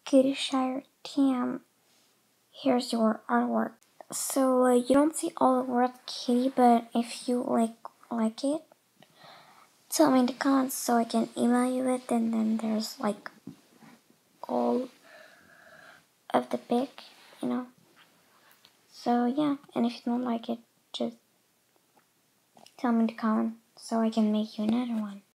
Cheshire TM. Here's your artwork. So you don't see all the word kitty, but if you like it, tell me in the comments so I can email you it. And then there's like all of the pic, you know. So yeah, and if you don't like it, just tell me in the comments so I can make you another one.